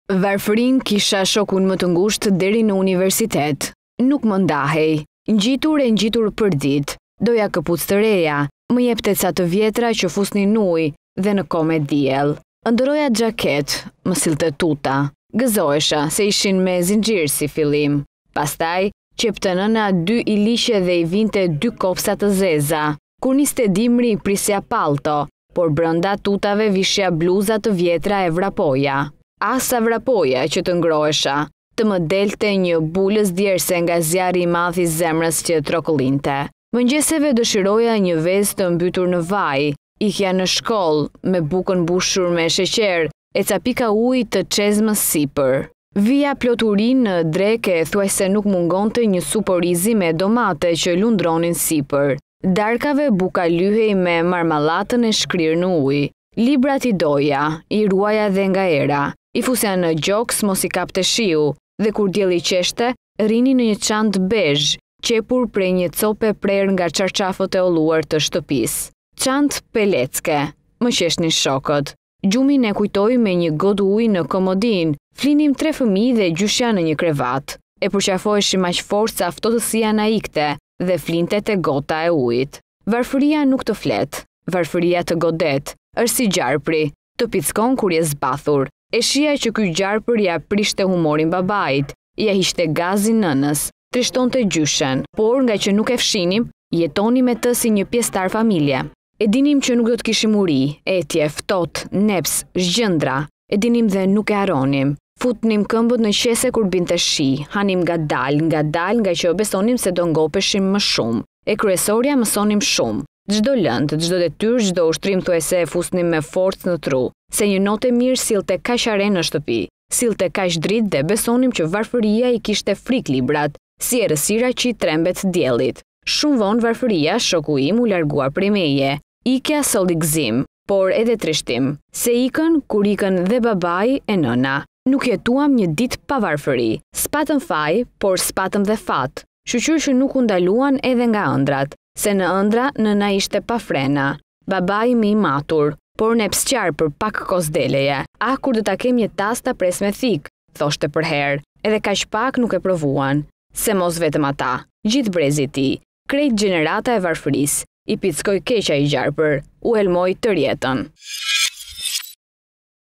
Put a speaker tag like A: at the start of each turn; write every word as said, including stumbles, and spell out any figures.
A: Varfërinë kisha shokun më të ngushtë deri në universitet. Nuk më ndahej. Ngjitur e ngjitur përditë. Doja këpucë të reja. Më jepte ca të vjetra që fusnin ujë dhe në kohë me diell. Ëndërroja xhaketë, më sillte tuta. Gëzohesha se ishin me zinxhir si fillim. Pastaj, qepte nëna dy i liqe dhe i vinte dy kopsa të zeza. Kur niste dimri prisja palto, por brenda tutave vishja bluza të vjetra e vrapoja. Asa vrapoja që të ngrohesha, të më delte një bulës djerse nga zjarri i madh i zemrës që trokollinte. Mëngjeseve dëshiroja një vezë të mbytur në vaj, ikja në shkollë me bukën mbushur me sheqer e ca pika ujë të çezmës sipër. Vija ploturinë në dreke thuajse nuk mungonte një supë orizi me domate që lundronin sipër. Darkave buka lyhej me marmallatën e shkrirë në ujë. Librat i doja, i ruaja dhe nga era. I fusja në gjoks mos i kapte shiu, dhe kur dielli qeshte, rini në një çantë bezh, qepur prej një cope prerë nga çarçafët e olluar të shtëpisë. Çantë pelecke, më qeshnin shokët. Gjumin e kujtoi me një godë ujë në komodinë, flinim tre fëmijë dhe gjyshja në një krevat. E përqafoheshim aq fort sa ftohtësia na ikte dhe flinte te gota e ujit. Varfëria nuk të flet, varfëria të godet, është si gjarpri, të pickon kur je zbathur. E shija që ky gjarpër ja prishte humorin babait, ja hiqte gazin nënës, trishtonte gjyshen, por nga që nuk e fshinim, jetoni me të si një pjesëtar familje. E dinim që nuk do të kishim uri, etje, ftohtë, neps, zgjëndra, e dinim dhe nuk e haronim. Futnim këmbët në qese kur binte shi, hanim nga dal, nga dal nga që besonim se do ngopeshim më shumë. E kryesorja mësonim shumë. Çdo lëndë, çdo detyrë, çdo ushtrim thuajse e fusnim me forcë në tru, se një notë e mirë sillte kaq are në shtëpi, sillte kaq dritë dhe besonim që Varfëria i kishte frik librat, si errësira që i trembet diellit. Shumë vonë Varfëria, shoku im, u largua prej meje. Ikja solli gëzim, por edhe trishtim, se ikën kur ikën dhe babai e nëna. Nuk jetuam një ditë pa Varfëri. S'patëm faj, por s'patëm dhe fat. Shqyr që nuk u ndaluan edhe nga ëndrat, se në ëndra nëna ishte pa frena. Babai më i matur, por ne psqar për pak kosdeleje. Ah, kur do ta kem një tas ta pres me thik, thoshte për herë, edhe kaq pak nuk e provuan. Se mos vetëm ata, gjithë brezi i tij, krejt gjenerata e Varfërisë, i pickoi keq ai gjarpër, u helmoi tër jetën.